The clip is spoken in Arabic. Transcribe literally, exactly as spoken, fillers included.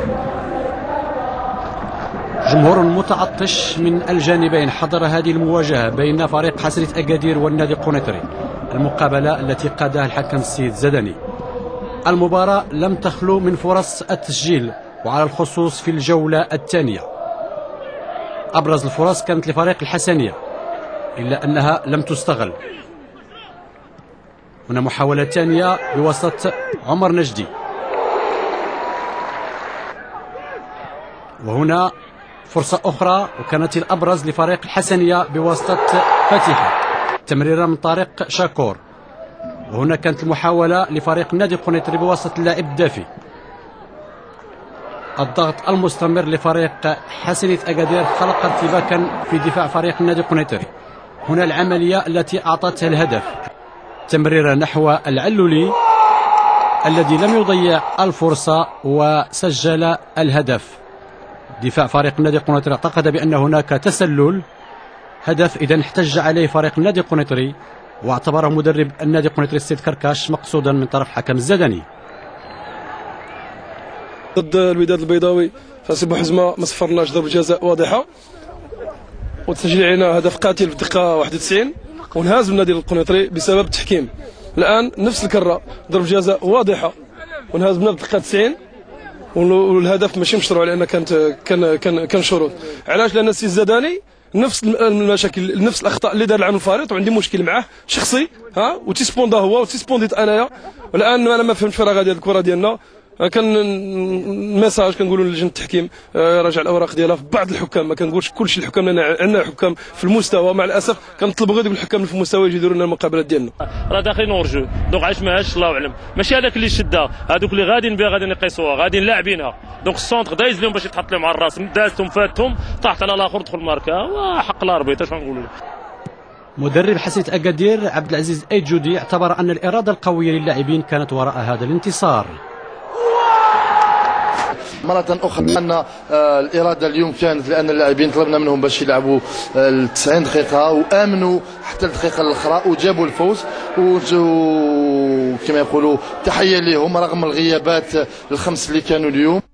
جمهور متعطش من الجانبين حضر هذه المواجهة بين فريق حسنية أكادير والنادي القنيطري، المقابلة التي قادها الحكم السيد زدني. المباراة لم تخلو من فرص التسجيل، وعلى الخصوص في الجولة الثانية. أبرز الفرص كانت لفريق الحسنية إلا أنها لم تستغل. هنا محاولة ثانية بواسطة عمر نجدي، وهنا فرصة أخرى وكانت الأبرز لفريق الحسنية بواسطة فتيحة، تمريرة من طريق شاكور. وهنا كانت المحاولة لفريق النادي القنيطري بواسطة اللاعب الدافي. الضغط المستمر لفريق حسنية أكادير خلق ارتباكا في دفاع فريق النادي القنيطري. هنا العملية التي أعطتها الهدف، تمريرة نحو العلولي الذي لم يضيع الفرصة وسجل الهدف. دفاع فريق النادي القنيطري اعتقد بأن هناك تسلل، هدف إذا احتج عليه فريق النادي القنيطري، واعتبره مدرب النادي القنيطري السيد كركاش مقصودا من طرف حكم الزدني. ضد الوداد البيضاوي فاسي بوحزمه ما صفرناش ضربة جزاء واضحة، وتسجيل علينا هدف قاتل في الدقيقة واحد وتسعين، ونهاز النادي القنيطري بسبب التحكيم. الآن نفس الكرة ضربة جزاء واضحة ونهزمنا في الدقيقة تسعين، والهدف ماشي مشروع لأن كانت كان كان كان شروط. علاش؟ لأن السي الزداني نفس المشاكل نفس الأخطاء اللي دار العام الفريق، وعندي مشكل معاه شخصي ها، وتيسبوندا هو وتيسبونديت أنايا. والآن أنا ما فهمتش في راه غادي الكرة ديالنا. كان ميساج كنقولوا لجنه التحكيم راجع الاوراق ديالها في بعض الحكام، ما كنقولش كلشي الحكام، لان عندنا حكام في المستوى. مع الاسف كنطلبوا غير الحكام في المستوى يجي يديروا لنا المقابلات ديالنا. راه داخلين اورجو، دونك علاش ما هاش الله اعلم. ماشي هذاك اللي شدها، هذوك اللي غاديين بها غادي يقيسوها، غاديين لاعبينها. دونك السونتر دايز لهم باش يتحط لهم على الراس، دازتهم فاتهم طاحت على الاخر دخل الماركه، وحق الاربيط. اش غنقولوا؟ مدرب حسنية أكادير عبد العزيز ايجودي اعتبر ان الاراده القويه للاعبين كانت وراء هذا الانتصار. مرة أخرى أن الإرادة اليوم كانت، لأن اللاعبين طلبنا منهم باش يلعبوا ال تسعين دقيقة وآمنوا حتى الدقيقة الأخرى وجابوا الفوز، وكما يقولوا تحية لهم رغم الغيابات الخمس اللي كانوا اليوم.